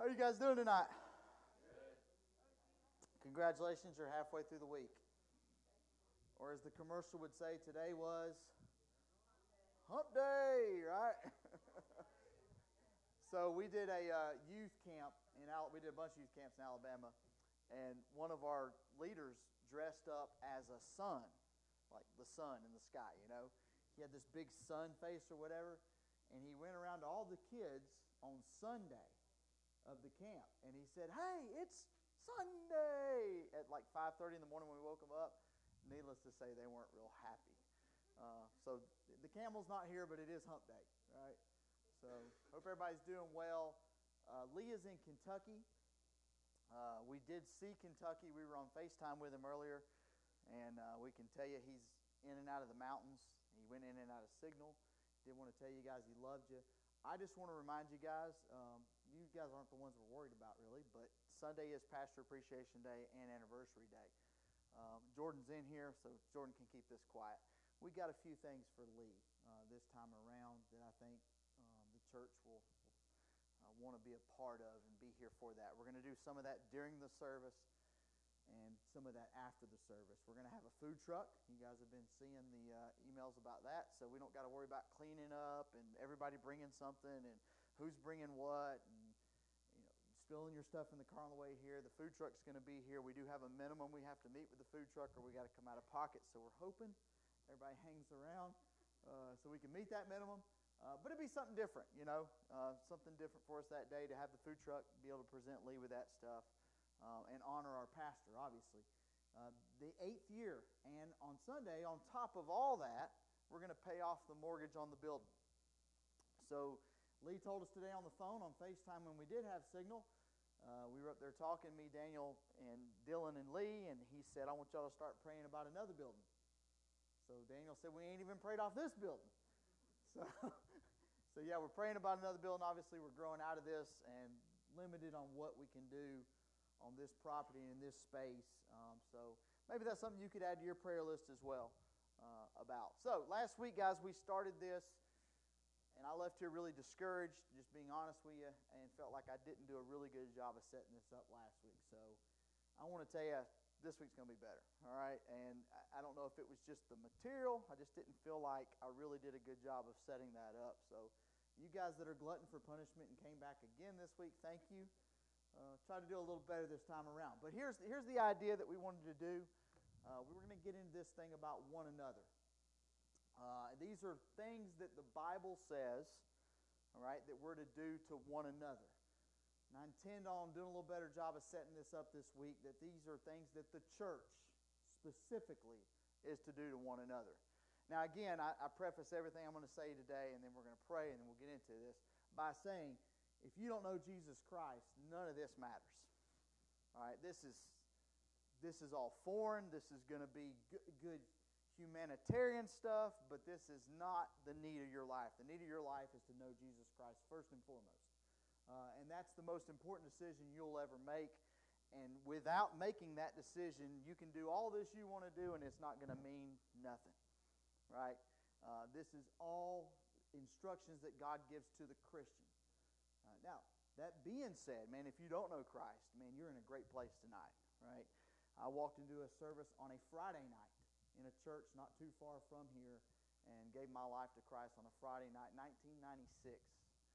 are you guys doing tonight? Congratulations, you're halfway through the week. Or as the commercial would say, today was Hump Day, right? So we did a youth camp we did a bunch of youth camps in Alabama, and one of our leaders dressed up as a sun, like the sun in the sky, you know. He had this big sun face or whatever, and he went around to all the kids on Sunday of the camp, and he said, "Hey, it's Sunday," at like 5:30 in the morning when we woke them up. Needless to say, they weren't real happy. So the camel's not here, but it is Hump Day, right? So hope everybody's doing well. Lee is in Kentucky. We did see Kentucky. We were on FaceTime with him earlier, and we can tell you he's in and out of the mountains. He went in and out of Signal. Did want to tell you guys he loved you. I just want to remind you guys, you guys aren't the ones we're worried about really, but Sunday is Pastor Appreciation Day and Anniversary Day. Jordan's in here, so Jordan can keep this quiet. We got a few things for Lee this time around that I think the church will want to be a part of and be here for that. We're going to do some of that during the service and some of that after the service. We're going to have a food truck. You guys have been seeing the emails about that, so we don't got to worry about cleaning up and everybody bringing something and who's bringing what and spilling your stuff in the car on the way here. The food truck's going to be here. We do have a minimum we have to meet with the food truck or we got to come out of pocket, so we're hoping everybody hangs around so we can meet that minimum. But it'd be something different, something different for us that day to have the food truck, be able to present Lee with that stuff, and honor our pastor, obviously. The 8th year, and on Sunday, on top of all that, we're going to pay off the mortgage on the building. So Lee told us today on the phone, on FaceTime when we did have signal, we were up there talking, me, Daniel, and Dylan and Lee, and he said, "I want y'all to start praying about another building." So Daniel said, "We ain't even prayed off this building." So yeah, we're praying about another building. Obviously, we're growing out of this and limited on what we can do on this property and in this space. So maybe that's something you could add to your prayer list as well about. So last week, guys, we started this, and I left here really discouraged, just being honest with you, and felt like I didn't do a really good job of setting this up last week. So I want to tell you, this week's going to be better, all right? And I don't know if it was just the material. I just didn't feel like I really did a good job of setting that up. So you guys that are glutton for punishment and came back again this week, thank you. Try to do a little better this time around. But here's the idea that we wanted to do. We were going to get into this thing about one another. These are things that the Bible says, all right, that we're to do to one another. And I intend on doing a little better job of setting this up this week, that these are things that the church specifically is to do to one another. Now, again, I preface everything I'm going to say today, and then we're going to pray, and then we'll get into this, by saying, if you don't know Jesus Christ, none of this matters. All right, this is all foreign. This is going to be good humanitarian stuff, but this is not the need of your life. The need of your life is to know Jesus Christ first and foremost. And that's the most important decision you'll ever make. And without making that decision, you can do all this you want to do, and it's not going to mean nothing. Right? This is all instructions that God gives to the Christian. Now, that being said, man, if you don't know Christ, man, you're in a great place tonight. Right? I walked into a service on a Friday night in a church not too far from here and gave my life to Christ on a Friday night, 1996.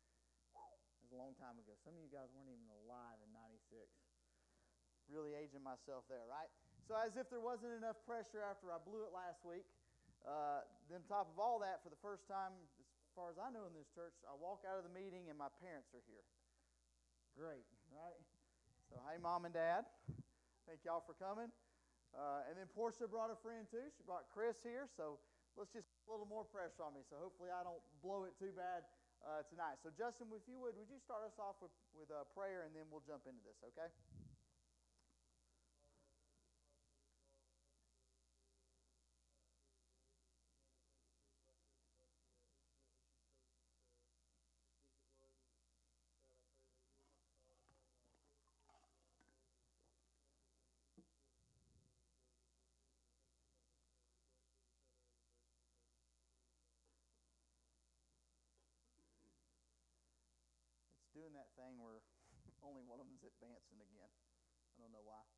It was a long time ago. Some of you guys weren't even alive in 96. Really aging myself there, right? So as if there wasn't enough pressure after I blew it last week, then on top of all that, for the first time, as far as I know in this church, I walk out of the meeting and my parents are here. Great, right? So hey, Mom and Dad, thank y'all for coming. And then Portia brought a friend too. She brought Chris here, so let's just put a little more pressure on me. So hopefully I don't blow it too bad tonight. So Justin, if you would you start us off with a prayer, and then we'll jump into this, okay? Doing that thing where only mine's advancing again. I don't know why.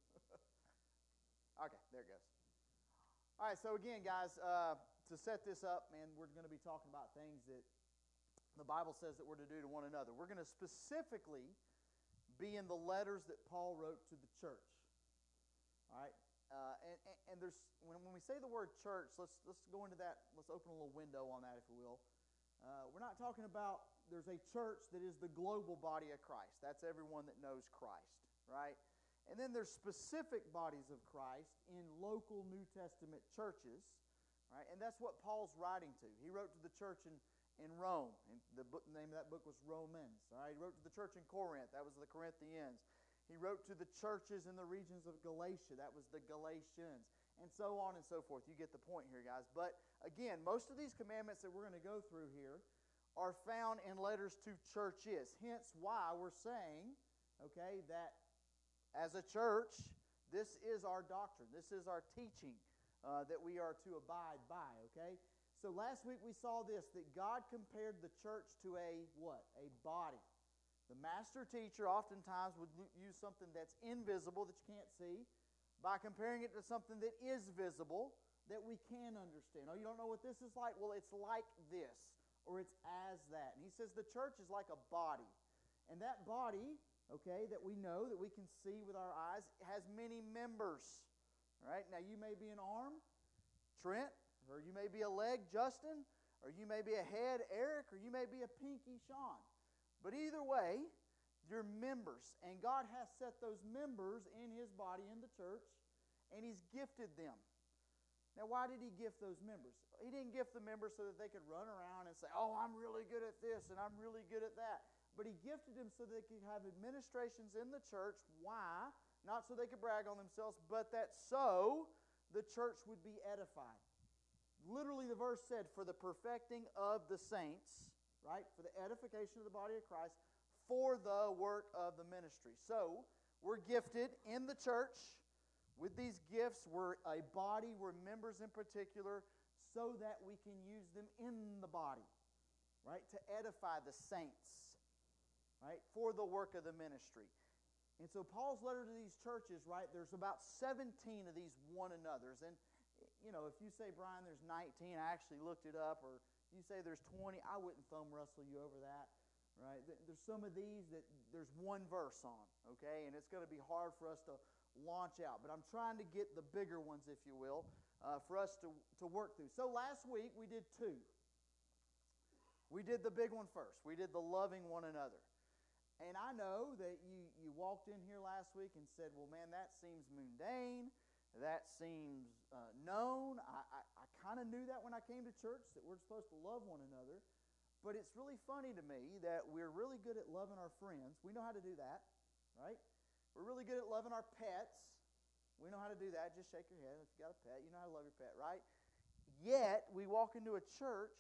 Okay, there it goes. All right, so again, guys, to set this up, man, we're going to be talking about things that the Bible says that we're to do to one another. We're going to specifically be in the letters that Paul wrote to the church. All right, and there's when we say the word church, let's go into that. Let's open a little window on that, if we will. We're not talking about there's a church that is the global body of Christ. That's everyone that knows Christ, right? And then there's specific bodies of Christ in local New Testament churches, right? And that's what Paul's writing to. He wrote to the church in Rome, and the name of that book was Romans. All right? He wrote to the church in Corinth. That was the Corinthians. He wrote to the churches in the regions of Galatia. That was the Galatians, and so on and so forth. You get the point here, guys. But again, most of these commandments that we're going to go through here are found in letters to churches. Hence why we're saying, okay, that as a church, this is our doctrine. This is our teaching that we are to abide by, okay? So last week we saw this, that God compared the church to a what? A body. The master teacher oftentimes would use something that's invisible that you can't see by comparing it to something that is visible that we can understand. Oh, you don't know what this is like? Well, it's like this, or it's as that. And he says the church is like a body. And that body, okay, that we know, that we can see with our eyes, has many members. All right, now you may be an arm, Trent, or you may be a leg, Justin, or you may be a head, Eric, or you may be a pinky, Sean. But either way, you're members, and God has set those members in His body, in the church, and He's gifted them. Now, why did He gift those members? He didn't gift the members so that they could run around and say, oh, I'm really good at this, and I'm really good at that. But He gifted them so they could have administrations in the church. Why? Not so they could brag on themselves, but that so the church would be edified. Literally, the verse said, for the perfecting of the saints, right? For the edification of the body of Christ, for the work of the ministry. So, we're gifted in the church with these gifts. We're a body, we're members in particular, so that we can use them in the body, right? To edify the saints, right? For the work of the ministry. And so Paul's letter to these churches, right, there's about 17 of these one another's. And, you know, if you say, Brian, there's 19, I actually looked it up, or you say there's 20, I wouldn't thumb wrestle you over that, right? There's some of these that there's one verse on, okay? And it's going to be hard for us to launch out. But I'm trying to get the bigger ones, if you will, for us to work through. So last week we did two. We did the big one first. We did the loving one another. And I know that you walked in here last week and said, well, man, that seems mundane. That seems known. I kind of knew that when I came to church, that we're supposed to love one another. But it's really funny to me that we're really good at loving our friends. We know how to do that, right? We're really good at loving our pets. We know how to do that. Just shake your head. If you got a pet, you know how to love your pet, right? Yet, we walk into a church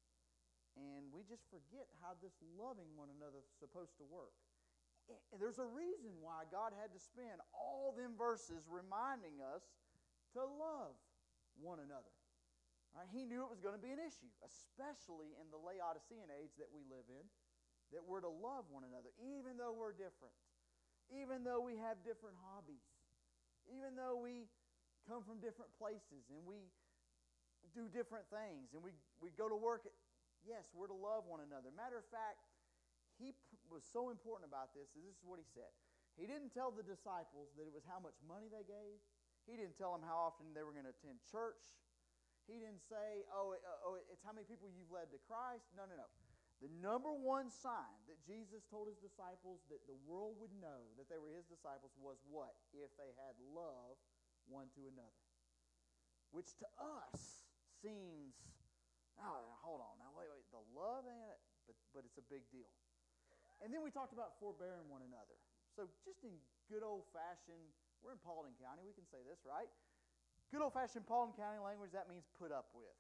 and we just forget how this loving one another is supposed to work. There's a reason why God had to spend all them verses reminding us to love one another. Right? He knew it was going to be an issue, especially in the Laodicean age that we live in, that we're to love one another, even though we're different, even though we have different hobbies, even though we come from different places and we do different things and we go to work at. Yes, we're to love one another. Matter of fact, he was so important about this. This is what he said. He didn't tell the disciples that it was how much money they gave. He didn't tell them how often they were going to attend church. He didn't say, it's how many people you've led to Christ. No. The number one sign that Jesus told His disciples that the world would know that they were His disciples was what? If they had love one to another. Which to us seems... Oh, hold on. Now, wait. The love ain't it, but it's a big deal. And then we talked about forbearing one another. So just in good old-fashioned, we're in Paulding County, we can say this, right? Good old-fashioned Paulding County language, that means put up with.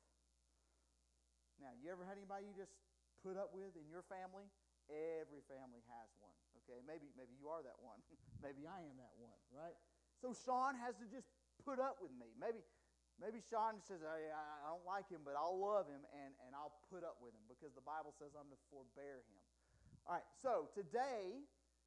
Now, you ever had anybody you just put up with in your family? Every family has one, okay? Maybe you are that one. Maybe I am that one, right? So Sean has to just put up with me. Maybe Sean says, I don't like him, but I'll love him, and I'll put up with him because the Bible says I'm to forbear him. All right, so today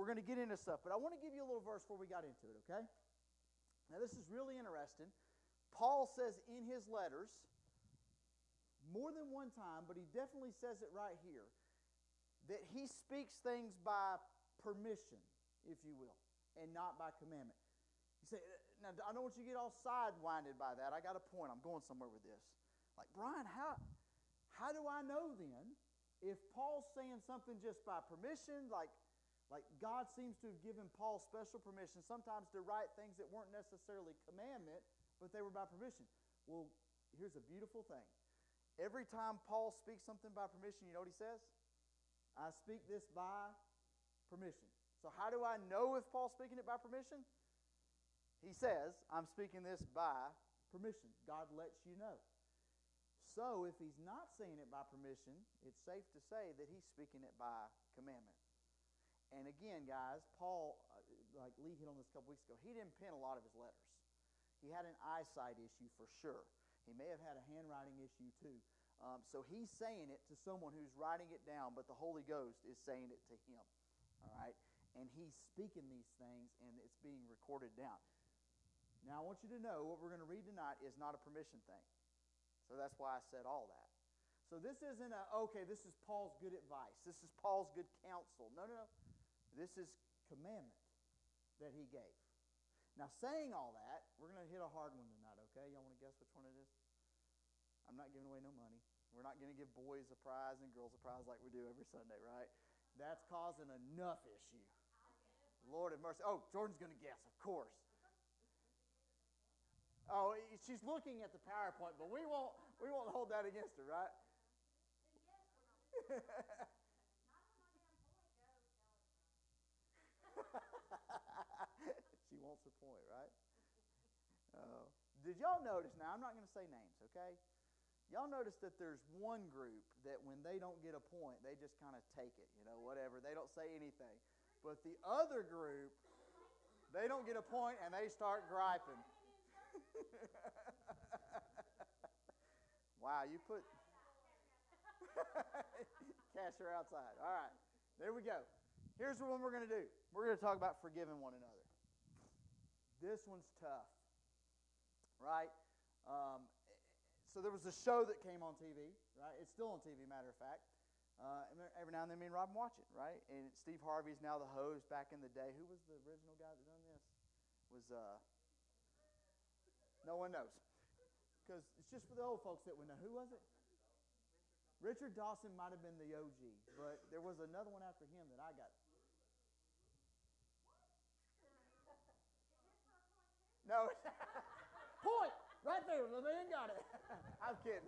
we're going to get into stuff. But I want to give you a little verse before we got into it, okay? Now, this is really interesting. Paul says in his letters, more than one time, but he definitely says it right here, that he speaks things by permission, if you will, and not by commandment. You say, now, I don't want you to get all sidewinded by that. I got a point. I'm going somewhere with this. Like, Brian, how do I know then if Paul's saying something just by permission, like God seems to have given Paul special permission sometimes to write things that weren't necessarily commandment, but they were by permission. Well, here's a beautiful thing. Every time Paul speaks something by permission, you know what he says? I speak this by permission. So how do I know if Paul's speaking it by permission? He says, I'm speaking this by permission. God lets you know. So if he's not saying it by permission, it's safe to say that he's speaking it by commandment. And again, guys, Paul, like Lee hit on this a couple weeks ago, he didn't pen a lot of his letters. He had an eyesight issue for sure. He may have had a handwriting issue too. So he's saying it to someone who's writing it down, but the Holy Ghost is saying it to him. All right? And he's speaking these things, and it's being recorded down. Now, I want you to know what we're going to read tonight is not a permission thing. So that's why I said all that. So this isn't this is Paul's good advice. This is Paul's good counsel. No. This is commandment that he gave. Now, saying all that, we're going to hit a hard one tonight, okay? Y'all want to guess which one it is? I'm not giving away no money. We're not going to give boys a prize and girls a prize like we do every Sunday, right? That's causing enough issue. Lord have mercy. Oh, Jordan's going to guess, of course. Oh, she's looking at the PowerPoint, but we won't hold that against her, right? She wants a point, right? Did y'all notice, now I'm not going to say names, okay? Y'all notice that there's one group that when they don't get a point, they just kind of take it, whatever. They don't say anything. But the other group, they don't get a point and they start griping. Wow, you put cash her outside. All right, there we go. Here's what we're going to do. We're going to talk about forgiving one another. This one's tough, right? So there was a show that came on TV, right? It's still on TV, matter of fact. Every now and then me and Robin watch it, right? And Steve Harvey's now the host. Back in the day, who was the original guy that done this? No one knows. Because it's just for the old folks that would know. Who was it? Richard Dawson might have been the OG, but there was another one after him that I got. No. Point! Right there, the man got it. I'm kidding.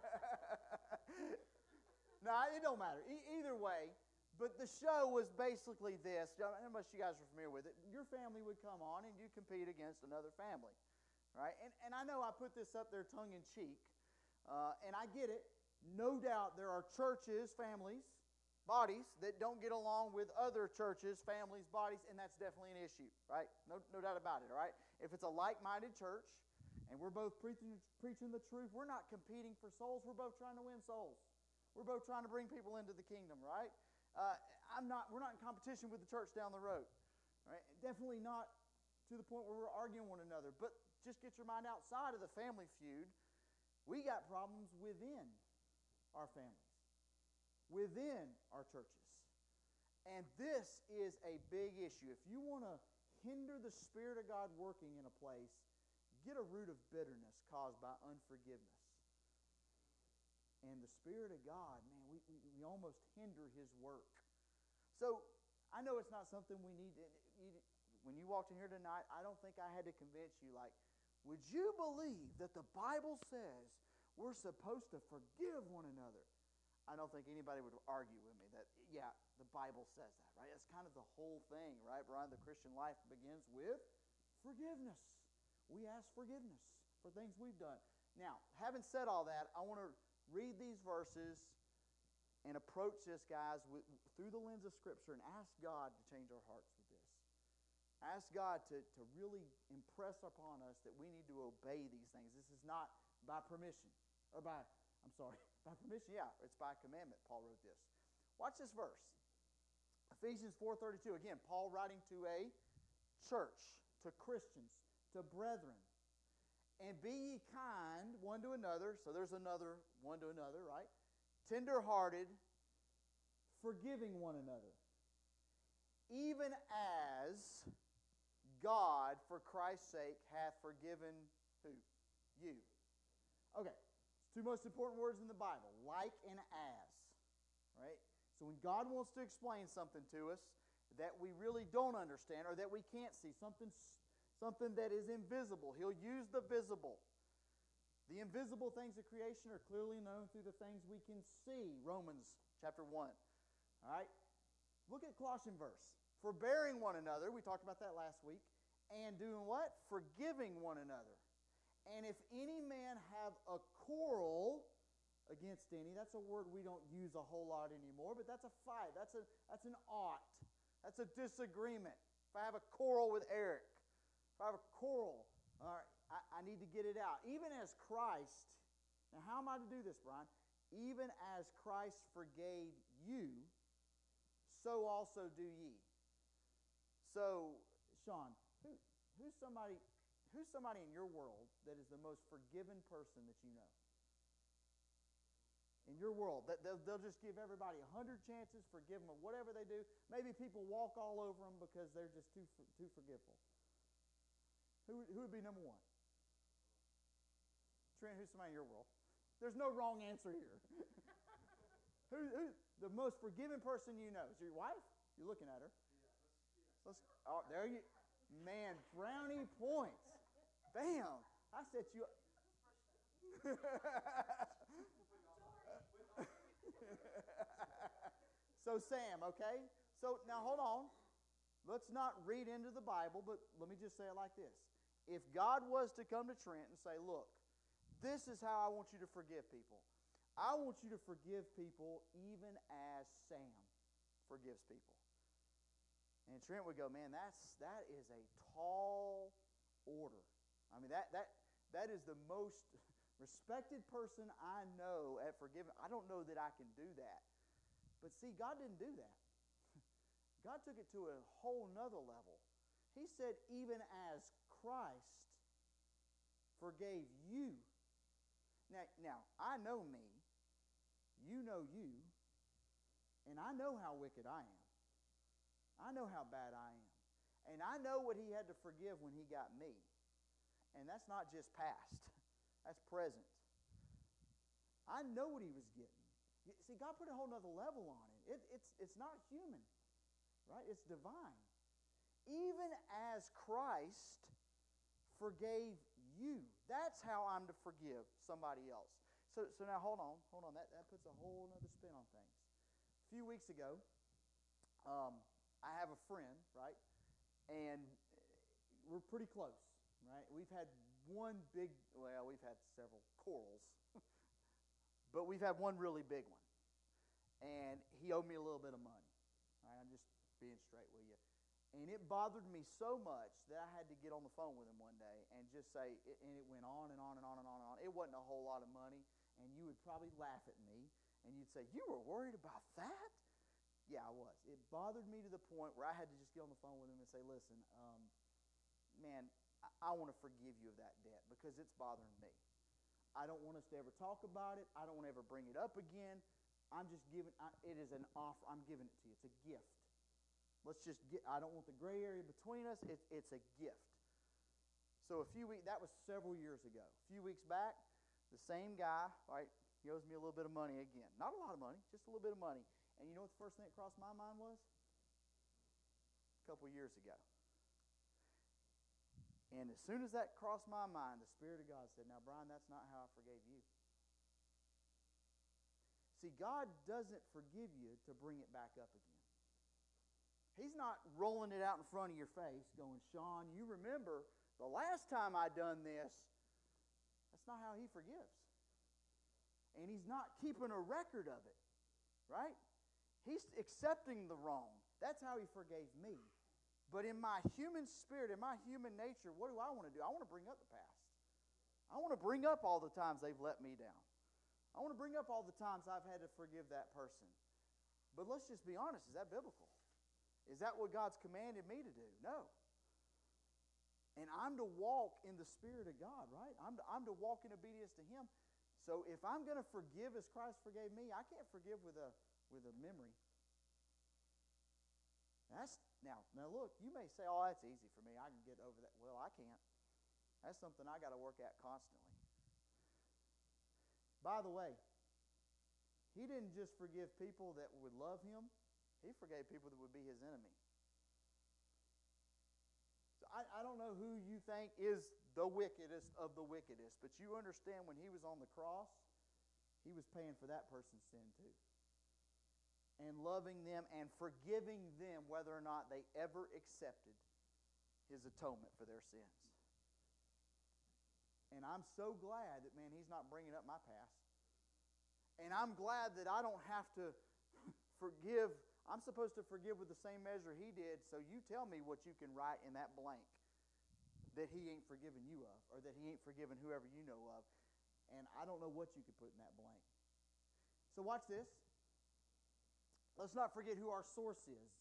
No, it don't matter. Either way, but the show was basically this. I don't know how much you guys are familiar with it. Your family would come on and you compete against another family, right? And I know I put this up there tongue-in-cheek, and I get it. No doubt there are churches, families, bodies that don't get along with other churches, families, bodies, and that's definitely an issue, right? No doubt about it, all right? If it's a like-minded church and we're both preaching the truth, we're not competing for souls. We're both trying to win souls. We're both trying to bring people into the kingdom, right? We're not in competition with the church down the road, right? Definitely not to the point where we're arguing one another. But just get your mind outside of the family feud. We got problems within our families, within our churches. And this is a big issue. If you want to hinder the Spirit of God working in a place, get a root of bitterness caused by unforgiveness. And the Spirit of God, man, we almost hinder His work. So I know it's not something we need to, when you walked in here tonight, I don't think I had to convince you, like, would you believe that the Bible says we're supposed to forgive one another? I don't think anybody would argue with me that, yeah, the Bible says that, right? That's kind of the whole thing, right, Brian? The Christian life begins with forgiveness. We ask forgiveness for things we've done. Now, having said all that, I want to read these verses and approach this, guys, through the lens of Scripture and ask God to change our hearts with this. Ask God to really impress upon us that we need to obey these things. This is not by permission, or by permission, yeah, it's by commandment. Paul wrote this. Watch this verse. Ephesians 4:32, again, Paul writing to a church, to Christians, to brethren. And be ye kind one to another. So there's another one to another, right? Tender-hearted, forgiving one another. Even as God, for Christ's sake, hath forgiven who? You. Okay, it's two most important words in the Bible, like and as. Right? So when God wants to explain something to us that we really don't understand or that we can't see, something that is invisible, He'll use the visible. The invisible things of creation are clearly known through the things we can see. Romans chapter 1. All right? Look at Colossian verse. Forbearing one another, we talked about that last week, and doing what? Forgiving one another. And if any man have a quarrel against any, that's a word we don't use a whole lot anymore, but that's a fight. That's an ought. That's a disagreement. If I have a quarrel with Eric, if I have a quarrel, all right, I need to get it out. Even as Christ, now how am I to do this, Brian? Even as Christ forgave you, so also do ye. So, Sean, who's somebody in your world that is the most forgiven person that you know? In your world, that they'll just give everybody 100 chances, forgive them of whatever they do. Maybe people walk all over them because they're just too forgiveful. Who would be number one? Trent, who's somebody in your world? There's no wrong answer here. who the most forgiving person you know? Is your wife? You're looking at her. Oh, there you, man, brownie points. Bam! I set you up. So Sam, okay? So now hold on. Let's not read into the Bible, but let me just say it like this. If God was to come to Trent and say, look, this is how I want you to forgive people. I want you to forgive people even as Sam forgives people. And Trent would go, man, that is a tall order. I mean, that is the most respected person I know at forgiving. I don't know that I can do that. But see, God didn't do that. God took it to a whole nother level. He said, even as Christ forgave you. Now, I know me. You know you. And I know how wicked I am. I know how bad I am. And I know what He had to forgive when He got me. And that's not just past. That's present. I know what He was getting. See, God put a whole other level on it. It's not human, right? It's divine. Even as Christ forgave you. That's how I'm to forgive somebody else. So now hold on. That puts a whole other spin on things. A few weeks ago, I have a friend, right? And we're pretty close, right? We've had we've had several quarrels, but we've had one really big one. And he owed me a little bit of money. Right? I'm just being straight with you. And it bothered me so much that I had to get on the phone with him one day and just say, and it went on and on and on and on and on. It wasn't a whole lot of money, and you would probably laugh at me, and you'd say, you were worried about that? Yeah, I was. It bothered me to the point where I had to just get on the phone with him and say, listen, man, I want to forgive you of that debt because it's bothering me. I don't want us to ever talk about it. I don't want to ever bring it up again. I'm just giving, it is an offer. I'm giving it to you. It's a gift. I don't want the gray area between us. It's a gift. So that was several years ago. A few weeks back, the same guy, right, he owes me a little bit of money again. Not a lot of money, just a little bit of money. And you know what the first thing that crossed my mind was? A couple years ago. And as soon as that crossed my mind, the Spirit of God said, now, Brian, that's not how I forgave you. See, God doesn't forgive you to bring it back up again. He's not rolling it out in front of your face going, Sean, you remember the last time I done this. That's not how He forgives. And He's not keeping a record of it, right? He's accepting the wrong. That's how He forgave me. But in my human spirit, in my human nature, what do? I want to bring up the past. I want to bring up all the times they've let me down. I want to bring up all the times I've had to forgive that person. But let's just be honest, is that biblical? Is that what God's commanded me to do? No. And I'm to walk in the Spirit of God, right? I'm to walk in obedience to Him. So if I'm going to forgive as Christ forgave me, I can't forgive with a memory. Now look, you may say, oh, that's easy for me. I can get over that. Well, I can't. That's something I got to work at constantly. By the way, He didn't just forgive people that would love Him. He forgave people that would be His enemy. So I don't know who you think is the wickedest of the wickedest, but you understand when He was on the cross, He was paying for that person's sin too. And loving them and forgiving them whether or not they ever accepted His atonement for their sins. And I'm so glad that, man, He's not bringing up my past. And I'm glad that I don't have to forgive. I'm supposed to forgive with the same measure He did, so you tell me what you can write in that blank that He ain't forgiven you of, or that He ain't forgiven whoever you know of. And I don't know what you could put in that blank. So watch this. Let's not forget who our source is.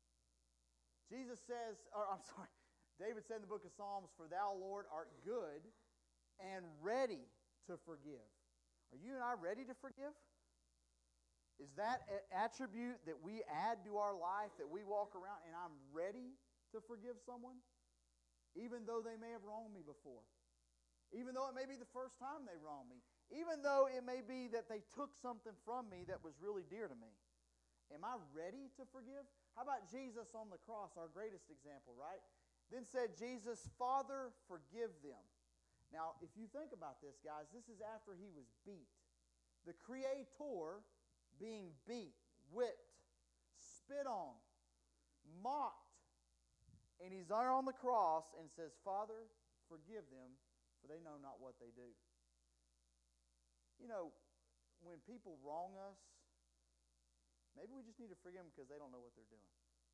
David said in the book of Psalms, "For thou, Lord, art good and ready to forgive." Are you and I ready to forgive? Is that an attribute that we add to our life, that we walk around and I'm ready to forgive someone? Even though they may have wronged me before. Even though it may be the first time they wronged me. Even though it may be that they took something from me that was really dear to me. Am I ready to forgive? How about Jesus on the cross, our greatest example, right? Then said Jesus, "Father, forgive them." Now, if you think about this, guys, this is after He was beat. The Creator being beat, whipped, spit on, mocked. And He's there on the cross and says, "Father, forgive them, for they know not what they do." You know, when people wrong us, maybe we just need to forgive them because they don't know what they're doing.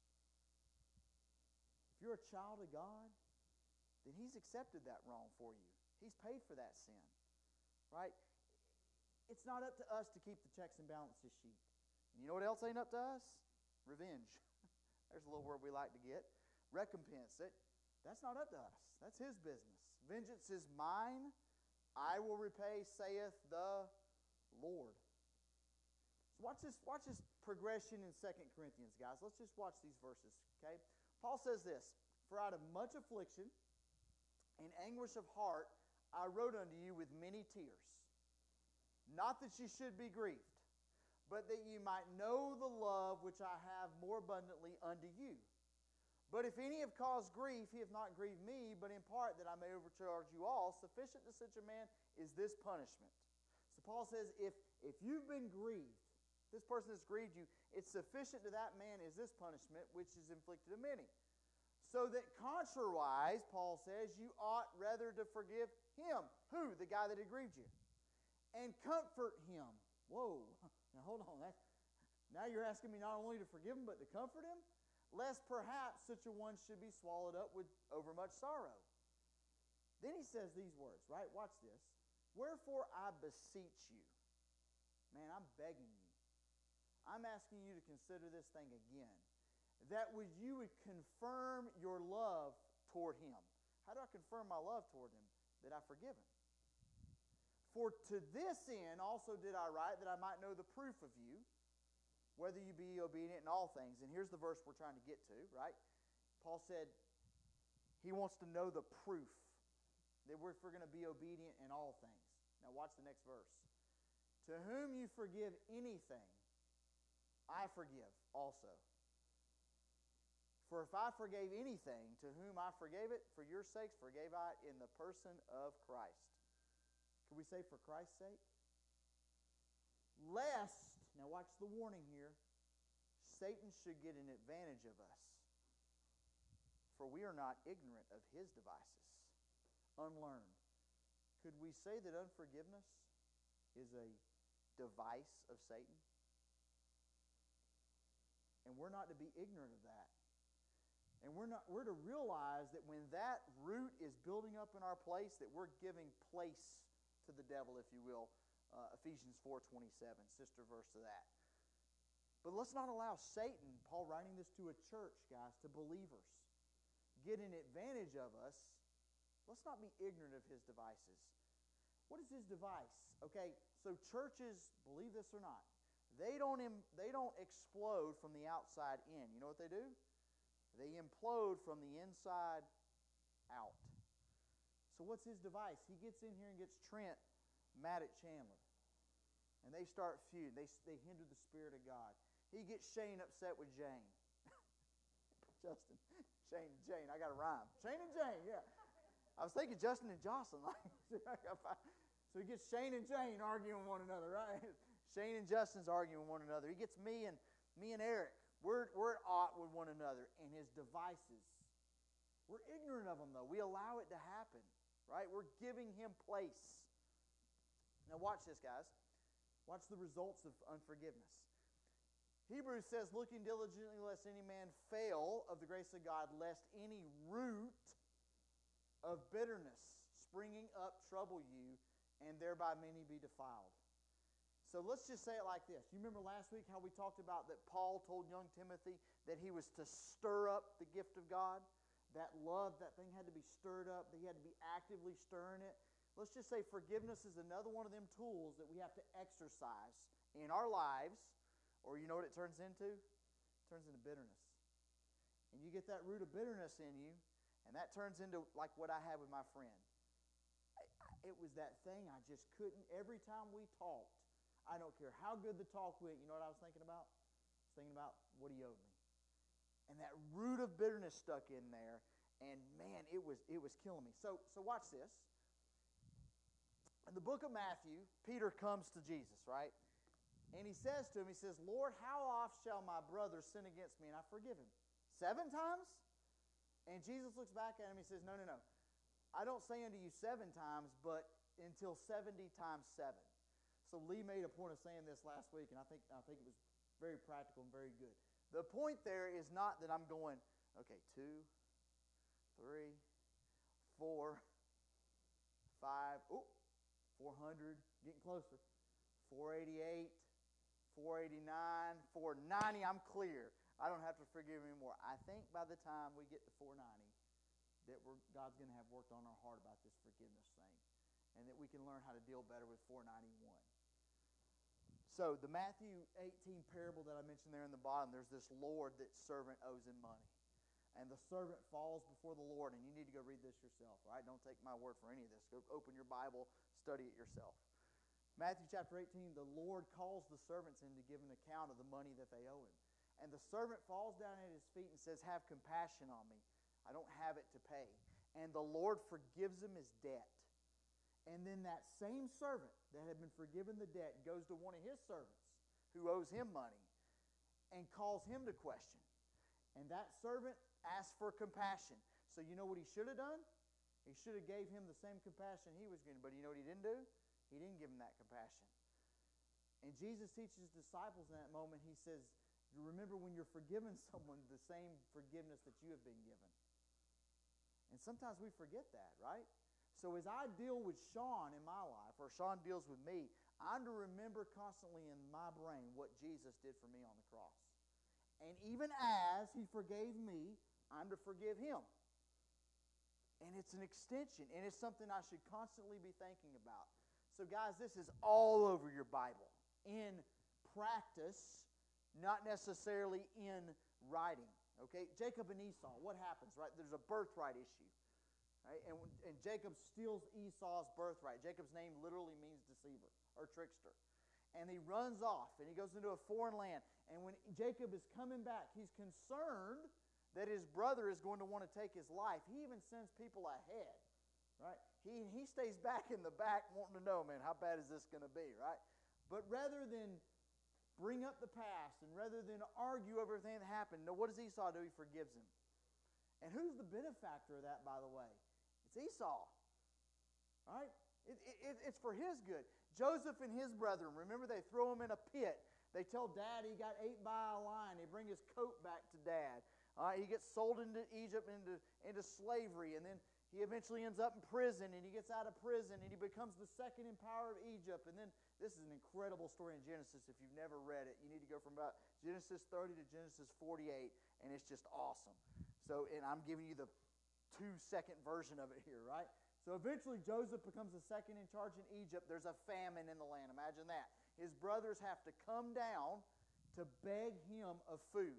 If you're a child of God, then He's accepted that wrong for you. He's paid for that sin, right? It's not up to us to keep the checks and balances sheet. And you know what else ain't up to us? Revenge. There's a little word we like to get. Recompense. That's not up to us. That's His business. Vengeance is mine. I will repay, saith the Lord. So watch this progression in 2 Corinthians, guys. Let's just watch these verses, okay? Paul says this, "For out of much affliction and anguish of heart, I wrote unto you with many tears. Not that ye should be grieved, but that ye might know the love which I have more abundantly unto you. But if any have caused grief, he hath not grieved me, but in part that I may overcharge you all. Sufficient to such a man is this punishment." So Paul says, if you've been grieved, this person has grieved you, it's sufficient to that man is this punishment which is inflicted to many. So that contrariwise, Paul says, you ought rather to forgive him. Who? The guy that had grieved you. And comfort him. Whoa. Now hold on. Now you're asking me not only to forgive him, but to comfort him? Lest perhaps such a one should be swallowed up with overmuch sorrow. Then he says these words, right? Watch this. "Wherefore I beseech you." Man, I'm begging you. I'm asking you to consider this thing again. That you would confirm your love toward him. How do I confirm my love toward him? That I forgive him. "For to this end also did I write, that I might know the proof of you, whether you be obedient in all things." And here's the verse we're trying to get to, right? Paul said he wants to know the proof that we're going to be obedient in all things. Now watch the next verse. "To whom you forgive anything, I forgive also. For if I forgave anything, to whom I forgave it, for your sakes forgave I it in the person of Christ." Can we say for Christ's sake? "Lest," now watch the warning here, "Satan should get an advantage of us. For we are not ignorant of his devices." Unlearned. Could we say that unforgiveness is a device of Satan? And we're not to be ignorant of that. And we're to realize that when that root is building up in our place, that we're giving place to the devil, if you will. Ephesians 4:27, sister verse to that. But let's not allow Satan, Paul writing this to a church, guys, to believers, get an advantage of us. Let's not be ignorant of his devices. What is his device? Okay, so churches, believe this or not, they don't explode from the outside in. You know what they do? They implode from the inside out. So what's his device? He gets in here and gets Trent mad at Chandler. And they start feud. They hinder the Spirit of God. He gets Shane upset with Jane. Justin. Shane and Jane. I got a rhyme. Shane and Jane, yeah. I was thinking Justin and Jocelyn. So he gets Shane and Jane arguing with one another, right? Shane and Justin's arguing with one another. He gets me and Eric. We're at odds with one another. And his devices. We're ignorant of them, though. We allow it to happen, right? We're giving him place. Now watch this, guys. Watch the results of unforgiveness. Hebrews says, looking diligently lest any man fail of the grace of God, lest any root of bitterness springing up trouble you, and thereby many be defiled. So let's just say it like this. You remember last week how we talked about that Paul told young Timothy that he was to stir up the gift of God? That love, that thing had to be stirred up, that he had to be actively stirring it. Let's just say forgiveness is another one of them tools that we have to exercise in our lives. Or you know what it turns into? It turns into bitterness. And you get that root of bitterness in you, and that turns into like what I had with my friend. It was that thing I just couldn't. Every time we talked, I don't care how good the talk went, you know what I was thinking about? I was thinking about what he owed me. And that root of bitterness stuck in there, and man, it was killing me. So watch this. In the book of Matthew, Peter comes to Jesus, right? And he says to him, he says, Lord, how oft shall my brother sin against me and I forgive him? 7 times? And Jesus looks back at him and he says, no. I don't say unto you 7 times, but until 70 times 7. So Lee made a point of saying this last week, and I think it was very practical and very good. The point there is not that I'm going, okay, 2, 3, 4, 5, 400, getting closer, 488, 489, 490, I'm clear. I don't have to forgive him anymore. I think by the time we get to 490, that God's going to have worked on our heart about this forgiveness thing, and that we can learn how to deal better with 491. So the Matthew 18 parable that I mentioned there in the bottom, there's this Lord that servant owes him money. And the servant falls before the Lord, and you need to go read this yourself, right? Don't take my word for any of this. Go open your Bible, study it yourself. Matthew chapter 18, the Lord calls the servants in to give an account of the money that they owe him. And the servant falls down at his feet and says, have compassion on me. I don't have it to pay. And the Lord forgives him his debt. And then that same servant that had been forgiven the debt goes to one of his servants who owes him money and calls him to question. And that servant asked for compassion. So you know what he should have done? He should have gave him the same compassion he was getting. But you know what he didn't do? He didn't give him that compassion. And Jesus teaches his disciples in that moment, he says, remember when you're forgiving someone the same forgiveness that you have been given. And sometimes we forget that, right? So as I deal with Sean in my life, or Sean deals with me, I'm to remember constantly in my brain what Jesus did for me on the cross. And even as he forgave me, I'm to forgive him. And it's an extension, and it's something I should constantly be thinking about. So guys, this is all over your Bible. In practice, not necessarily in writing. Okay, Jacob and Esau, what happens, right? There's a birthright issue. Right? And Jacob steals Esau's birthright. Jacob's name literally means deceiver or trickster. And he runs off, and he goes into a foreign land. And when Jacob is coming back, he's concerned that his brother is going to want to take his life. He even sends people ahead. Right? He stays back in the back wanting to know, man, how bad is this going to be, right? But rather than bring up the past and rather than argue over everything that happened, no, what does Esau do? He forgives him. And who's the benefactor of that, by the way? It's Esau. Right? It's for his good. Joseph and his brethren, remember they throw him in a pit. They tell Dad he got ate by a lion. They bring his coat back to Dad. He gets sold into Egypt, into slavery, and then he eventually ends up in prison, and he gets out of prison, and he becomes the second in power of Egypt. And then this is an incredible story in Genesis. If you've never read it, you need to go from about Genesis 30 to Genesis 48, and it's just awesome. So, and I'm giving you the 2-second version of it here, right? So eventually Joseph becomes the second in charge in Egypt. There's a famine in the land. Imagine that. His brothers have to come down to beg him of food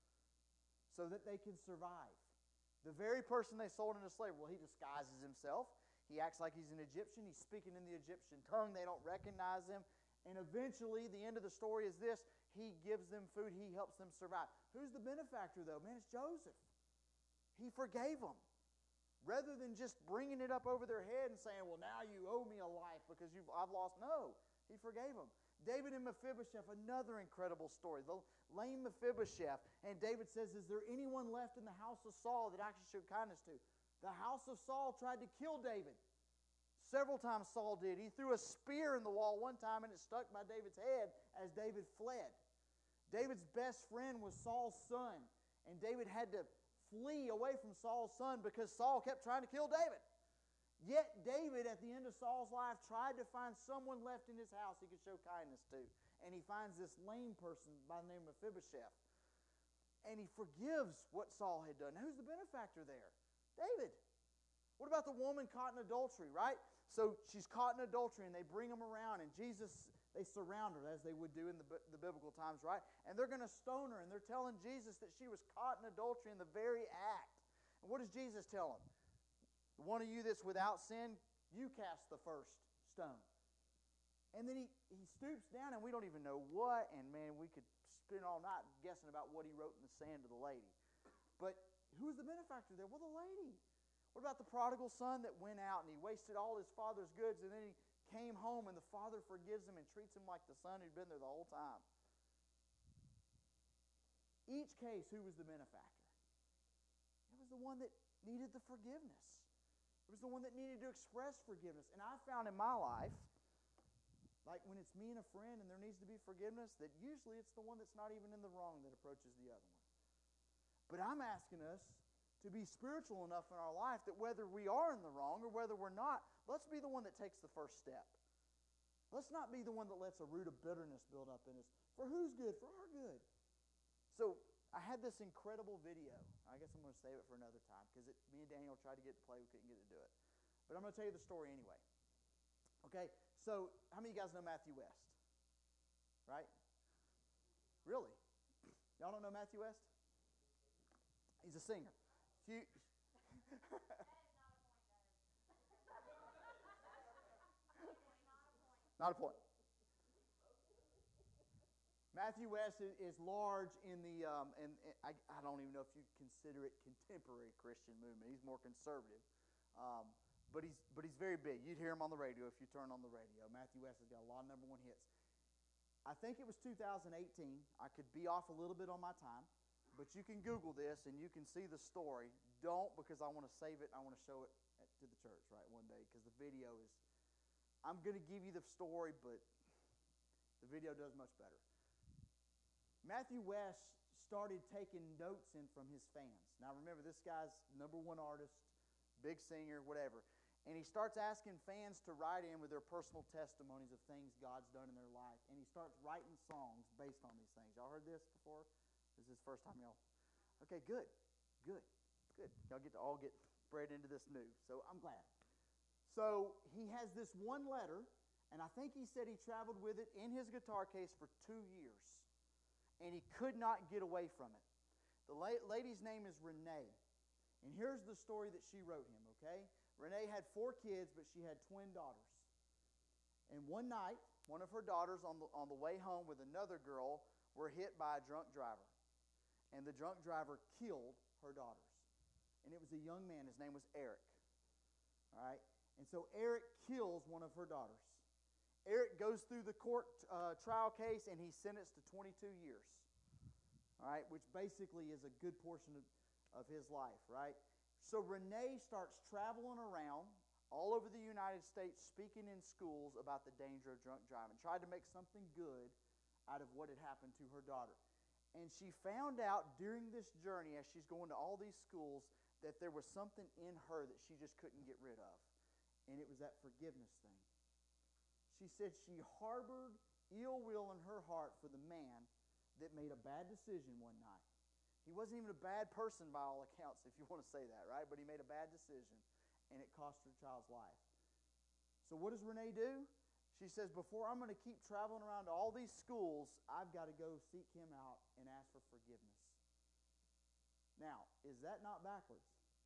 so that they can survive. The very person they sold into slavery, well, he disguises himself. He acts like he's an Egyptian. He's speaking in the Egyptian tongue. They don't recognize him. And eventually, the end of the story is this. He gives them food. He helps them survive. Who's the benefactor, though? Man, it's Joseph. He forgave them. Rather than just bringing it up over their head and saying, well, now you owe me a life because I've lost. No, he forgave them. David and Mephibosheth, another incredible story. The lame Mephibosheth. And David says, is there anyone left in the house of Saul that I should show kindness to? The house of Saul tried to kill David. Several times Saul did. He threw a spear in the wall one time and it stuck by David's head as David fled. David's best friend was Saul's son. And David had to flee away from Saul's son because Saul kept trying to kill David. Yet David, at the end of Saul's life, tried to find someone left in his house he could show kindness to. And he finds this lame person by the name of Mephibosheth. And he forgives what Saul had done. Now, who's the benefactor there? David. What about the woman caught in adultery, right? So she's caught in adultery, and they bring him around, and they surround her, as they would do in the biblical times, right? And they're going to stone her, and they're telling Jesus that she was caught in adultery in the very act. And what does Jesus tell them? One of you that's without sin, you cast the first stone. And then he stoops down, and we don't even know what, and man, we could spend all night guessing about what he wrote in the sand to the lady. But who's the benefactor there? Well, the lady. What about the prodigal son that went out and he wasted all his father's goods, and then he came home and the father forgives him and treats him like the son who'd been there the whole time? Each case, who was the benefactor? It was the one that needed the forgiveness. It was the one that needed to express forgiveness. And I found in my life, like when it's me and a friend and there needs to be forgiveness, that usually it's the one that's not even in the wrong that approaches the other one. But I'm asking us to be spiritual enough in our life that whether we are in the wrong or whether we're not, let's be the one that takes the first step. Let's not be the one that lets a root of bitterness build up in us. For whose good? For our good. So I had this incredible video. I guess I'm going to save it for another time because me and Daniel tried to get to play. We couldn't get to do it. But I'm going to tell you the story anyway. Okay, so how many of you guys know Matthew West? Right? Really? Y'all don't know Matthew West? He's a singer. Not a point. Matthew West is large in the, and I don't even know if you consider it contemporary Christian movement. He's more conservative, but he's very big. You'd hear him on the radio if you turn on the radio. Matthew West has got a lot of #1 hits. I think it was 2018. I could be off a little bit on my time, but you can Google this and you can see the story. Don't, because I want to save it. I want to show it to the church, right, one day, because the video is, I'm going to give you the story, but the video does much better. Matthew West started taking notes in from his fans. Now remember, this guy's #1 artist, big singer, whatever. And he starts asking fans to write in with their personal testimonies of things God's done in their life. And he starts writing songs based on these things. Y'all heard this before? This is the first time y'all? Okay, good. Y'all get to all get bred into this new. So I'm glad. So he has this one letter, and I think he said he traveled with it in his guitar case for 2 years. And he could not get away from it. The lady's name is Renee. And here's the story that she wrote him, okay? Renee had 4 kids, but she had twin daughters. And one night, one of her daughters on the way home with another girl were hit by a drunk driver. And the drunk driver killed her daughters. And it was a young man. His name was Eric. All right? And so Eric kills one of her daughters. Eric goes through the court trial case, and he's sentenced to 22 years, all right, which basically is a good portion of his life, right? So Renee starts traveling around all over the United States, speaking in schools about the danger of drunk driving, tried to make something good out of what had happened to her daughter. And she found out during this journey, as she's going to all these schools, that there was something in her that she just couldn't get rid of. And it was that forgiveness thing. She said she harbored ill will in her heart for the man that made a bad decision one night. He wasn't even a bad person by all accounts, if you want to say that, right? But he made a bad decision, and it cost her child's life. So what does Renee do? She says, before I'm going to keep traveling around to all these schools, I've got to go seek him out and ask for forgiveness. Now, is that not backwards?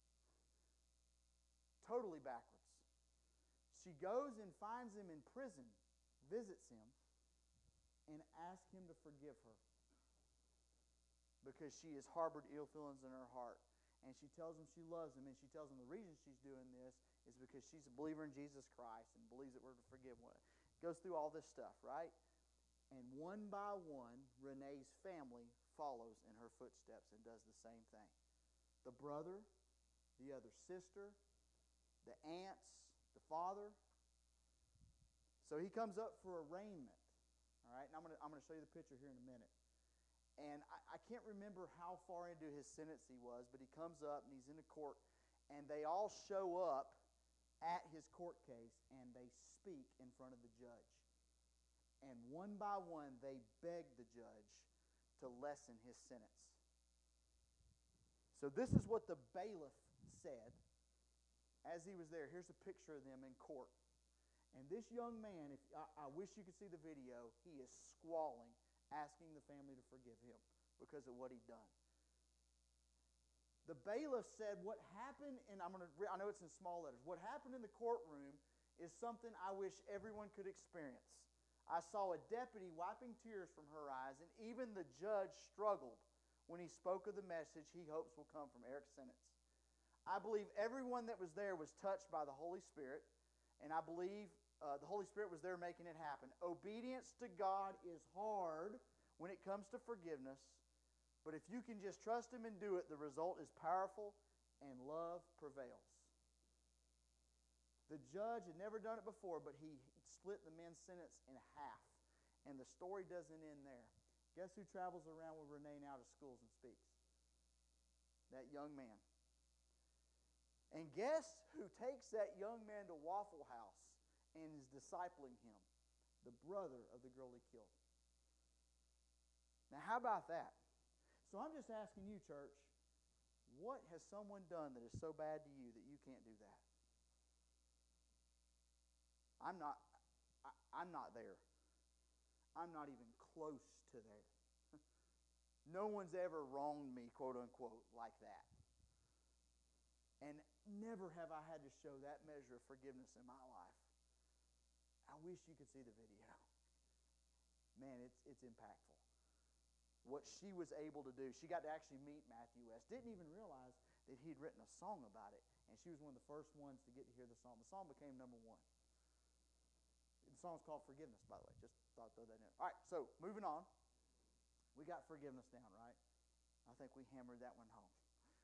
Totally backwards. She goes and finds him in prison, visits him, and asks him to forgive her because she has harbored ill feelings in her heart. And she tells him she loves him, and she tells him the reason she's doing this is because she's a believer in Jesus Christ and believes that we're to forgive one. Goes through all this stuff, right? And one by one, Renee's family follows in her footsteps and does the same thing. The brother, the other sister, the aunts, the father. So he comes up for arraignment. All right, and I'm going to show you the picture here in a minute. And I can't remember how far into his sentence he was, but he comes up and he's in the court, and they all show up at his court case, and they speak in front of the judge. And one by one, they beg the judge to lessen his sentence. So this is what the bailiff said as he was there. Here's a picture of them in court. And this young man, I wish you could see the video, he is squalling, asking the family to forgive him because of what he'd done. The bailiff said what happened, and I know it's in small letters, what happened in the courtroom is something I wish everyone could experience. I saw a deputy wiping tears from her eyes, and even the judge struggled when he spoke of the message he hopes will come from Eric's sentence. I believe everyone that was there was touched by the Holy Spirit, and I believe the Holy Spirit was there making it happen. Obedience to God is hard when it comes to forgiveness, but if you can just trust Him and do it, the result is powerful and love prevails. The judge had never done it before, but he split the men's sentence in half. And the story doesn't end there. Guess who travels around with Renee now to schools and speaks? That young man. And guess who takes that young man to Waffle House and is discipling him? The brother of the girl he killed. Now, how about that? So I'm just asking you, church, what has someone done that is so bad to you that you can't do that? I'm not there. I'm not even close to there. No one's ever wronged me, quote unquote, like that. And never have I had to show that measure of forgiveness in my life. I wish you could see the video. Man, it's impactful. What she was able to do. She got to actually meet Matthew West. Didn't even realize that he'd written a song about it. And she was one of the first ones to get to hear the song. The song became #1. The song's called Forgiveness, by the way. Just thought I'd throw that in. All right, so moving on. We got forgiveness down, right? I think we hammered that one home.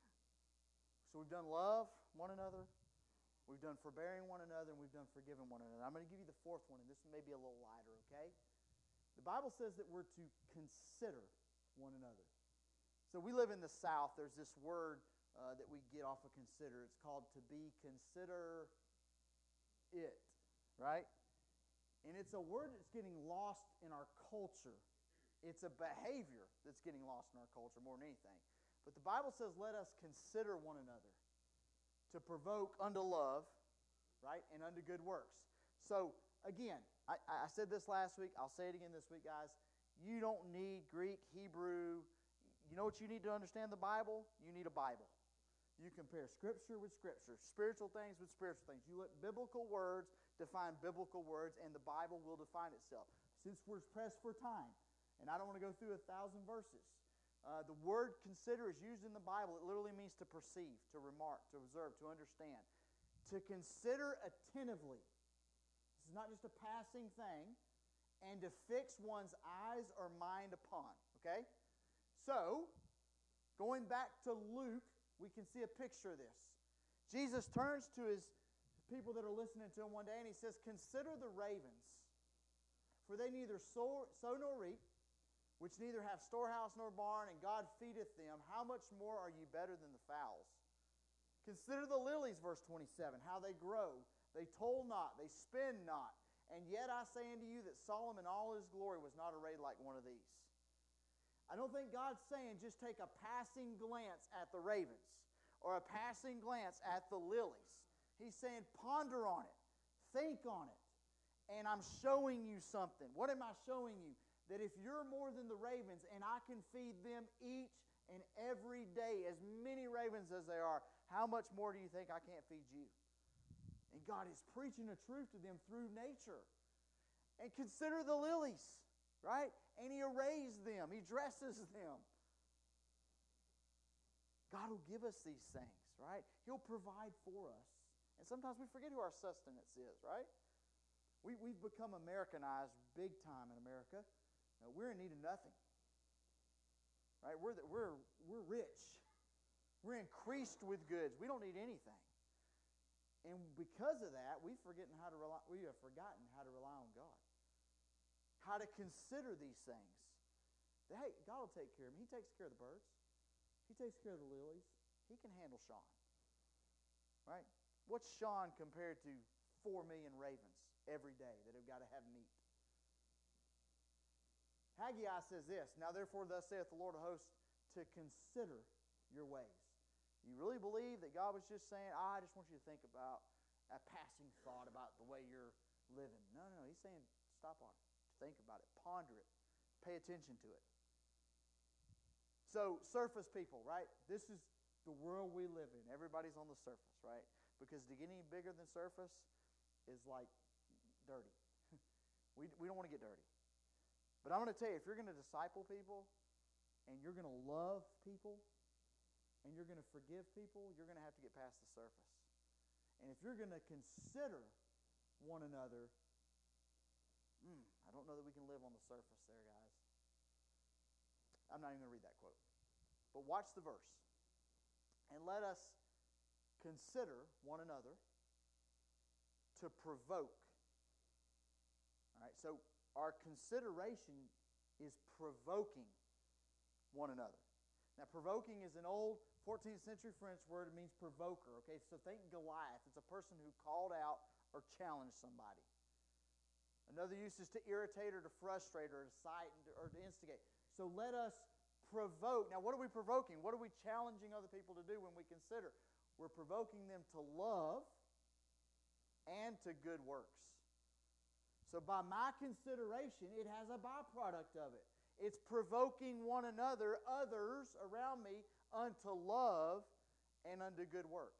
So we've done love one another. We've done forbearing one another, and we've done forgiving one another. I'm going to give you the fourth one, and this may be a little lighter, okay? The Bible says that we're to consider one another. So we live in the South. There's this word that we get off of consider. It's called to be consider it, right? And it's a word that's getting lost in our culture. It's a behavior that's getting lost in our culture more than anything. But the Bible says, let us consider one another to provoke unto love, right, and unto good works. So, again, I said this last week. I'll say it again this week, guys. You don't need Greek, Hebrew. You know what you need to understand the Bible? You need a Bible. You compare Scripture with Scripture, spiritual things with spiritual things. You let biblical words define biblical words, and the Bible will define itself. Since we're pressed for time, and I don't want to go through 1,000 verses, the word consider is used in the Bible. It literally means to perceive, to remark, to observe, to understand. To consider attentively. This is not just a passing thing. And to fix one's eyes or mind upon. Okay? So, going back to Luke, we can see a picture of this. Jesus turns to his people that are listening to him one day, and he says, consider the ravens, for they neither sow nor reap, which neither have storehouse nor barn, and God feedeth them, how much more are ye better than the fowls? Consider the lilies, verse 27, how they grow. They toil not, they spin not. And yet I say unto you that Solomon in all his glory was not arrayed like one of these. I don't think God's saying just take a passing glance at the ravens or a passing glance at the lilies. He's saying ponder on it, think on it, and I'm showing you something. What am I showing you? That if you're more than the ravens and I can feed them each and every day, as many ravens as they are, how much more do you think I can't feed you? And God is preaching the truth to them through nature. And consider the lilies, right? And He arrays them. He dresses them. God will give us these things, right? He'll provide for us. And sometimes we forget who our sustenance is, right? We've become Americanized big time in America. No, we're in need of nothing. Right? We're rich. We're increased with goods. We don't need anything. And because of that, we have forgotten how to rely on God. How to consider these things. That, hey, God will take care of me. He takes care of the birds. He takes care of the lilies. He can handle Sean. Right? What's Sean compared to 4 million ravens every day that have got to have meat? Haggai says this, now therefore thus saith the Lord of hosts, to consider your ways. You really believe that God was just saying, I just want you to think about a passing thought about the way you're living. No, He's saying stop on it. Think about it. Ponder it. Pay attention to it. So, surface people, right? This is the world we live in. Everybody's on the surface, right? Because to get any bigger than surface is like dirty. We don't want to get dirty. But I'm going to tell you, if you're going to disciple people, and you're going to love people, and you're going to forgive people, you're going to have to get past the surface. And if you're going to consider one another, I don't know that we can live on the surface there, guys. I'm not even going to read that quote. But watch the verse. And let us consider one another to provoke. All right, so our consideration is provoking one another. Now, provoking is an old 14th century French word. It means provoker. Okay, so think Goliath. It's a person who called out or challenged somebody. Another use is to irritate or to frustrate or to incite or to instigate. So let us provoke. Now, what are we provoking? What are we challenging other people to do when we consider? We're provoking them to love and to good works. So by my consideration, it has a byproduct of it. It's provoking one another, others around me, unto love and unto good works.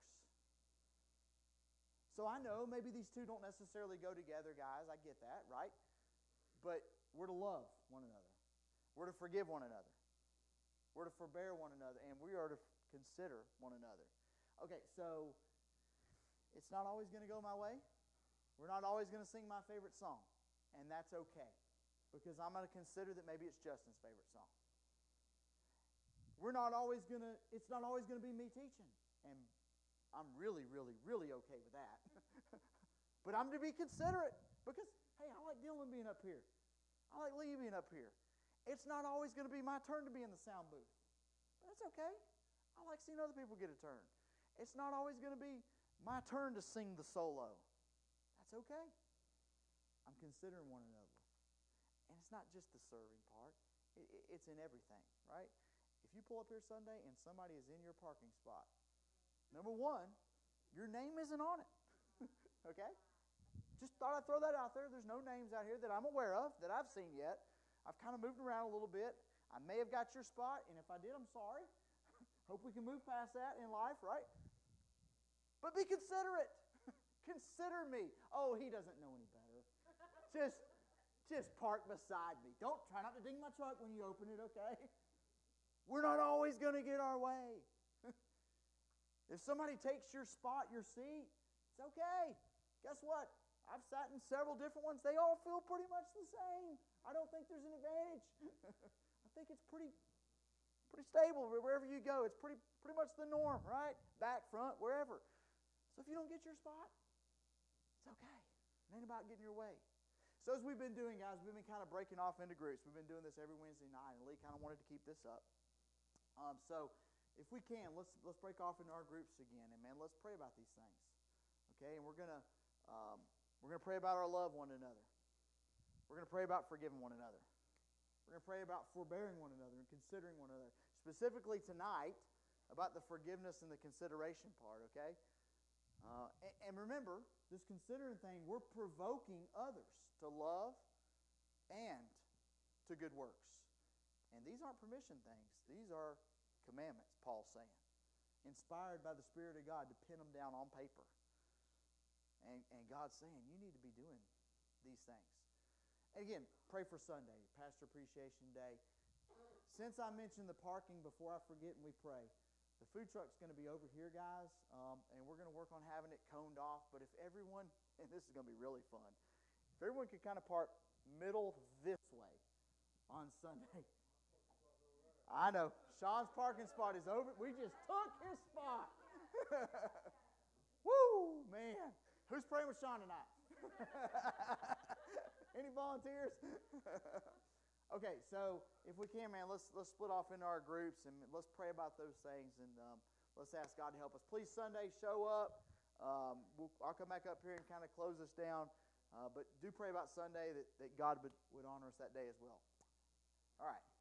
So I know maybe these two don't necessarily go together, guys. I get that, right? But we're to love one another. We're to forgive one another. We're to forbear one another. And we are to consider one another. Okay, so it's not always going to go my way. We're not always going to sing my favorite song. And that's okay. Because I'm going to consider that maybe it's Justin's favorite song. It's not always going to be me teaching. And I'm really, really, really okay with that. But I'm to be considerate. Because, hey, I like Dylan being up here. I like Lee being up here. It's not always going to be my turn to be in the sound booth. But that's okay. I like seeing other people get a turn. It's not always going to be my turn to sing the solo. That's okay. I'm considering one another. And it's not just the serving part. It's in everything, right? If you pull up here Sunday and somebody is in your parking spot, number one, your name isn't on it. Okay? Just thought I'd throw that out there. There's no names out here that I'm aware of, that I've seen yet. I've kind of moved around a little bit. I may have got your spot, and if I did, I'm sorry. Hope we can move past that in life, right? But be considerate. Consider me. Oh, he doesn't know any better. Just park beside me. Try not to ding my truck when you open it, okay? We're not always going to get our way. If somebody takes your spot, your seat, it's okay. Guess what? I've sat in several different ones. They all feel pretty much the same. I don't think there's an advantage. I think it's pretty stable wherever you go. It's pretty much the norm, right? Back, front, wherever. So if you don't get your spot, it's okay. It ain't about getting your way. So as we've been doing, guys, we've been kind of breaking off into groups. We've been doing this every Wednesday night, and Lee kind of wanted to keep this up. So if we can, let's break off into our groups again, and man, let's pray about these things. Okay, and we're gonna pray about our love one another. We're gonna pray about forgiving one another. We're gonna pray about forbearing one another and considering one another. Specifically tonight, about the forgiveness and the consideration part. Okay, and remember, this considering thing, we're provoking others to love and to good works. And these aren't permission things. These are commandments, Paul's saying. Inspired by the Spirit of God to pin them down on paper. And God's saying, you need to be doing these things. And again, pray for Sunday, Pastor Appreciation Day. Since I mentioned the parking, before I forget and we pray, the food truck's going to be over here, guys, and we're going to work on having it coned off. But if everyone, and this is going to be really fun, if everyone could kind of park middle this way on Sunday. I know. Sean's parking spot is over. We just took his spot. Woo, man. Who's praying with Sean tonight? Any volunteers? Okay, so if we can, man, let's split off into our groups and let's pray about those things, and let's ask God to help us. Please, Sunday, show up. I'll come back up here and kind of close us down, but do pray about Sunday that God would honor us that day as well. All right.